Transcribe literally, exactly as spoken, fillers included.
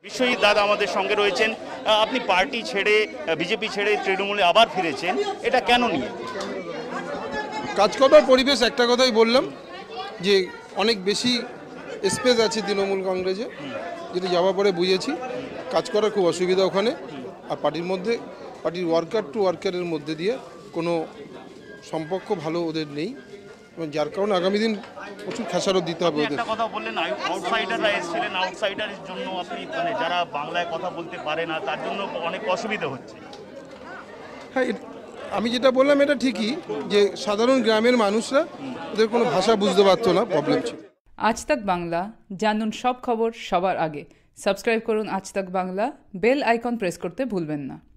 বিশ্বজিৎ দাদা আমাদের সঙ্গে রয়েছেন। আপনি পার্টি ছেড়ে বিজেপি ছেড়ে তৃণমূলে আবার ফিরেছেন, এটা কেন নিয়ে? কাজ করবার পরিবেশ, একটা কথাই বললাম যে অনেক বেশি স্পেস আছে তৃণমূল কংগ্রেসে, যেটা যাওয়ার পরে বুঝেছি কাজ করার খুব অসুবিধা ওখানে। আর পার্টির মধ্যে পার্টির ওয়ার্কার টু ওয়ার্কারের মধ্যে দিয়ে কোনো সম্পর্ক ভালো ওদের নেই, এবং যার কারণে আগামী দিন প্রচুর খেসারত দিতে হবে ওদের। একটা কথা বললেন, আউটসাইডাররা এসেছিলেন, আউটসাইডারের জন্য আপনি মানে যারা বাংলায় কথা বলতে পারে না তার জন্য অনেক অসুবিধা হচ্ছে। হ্যাঁ, আমি যেটা বললাম এটা ঠিকই, যে সাধারণ গ্রামের মানুষরা ওদের কোনো ভাষা বুঝতে পারতো না, প্রবলেম ছিল। আজ তাক বাংলা, জানুন সব খবর সবার আগে। সাবস্ক্রাইব করুন আজ তাক বাংলা, বেল আইকন প্রেস করতে ভুলবেন না।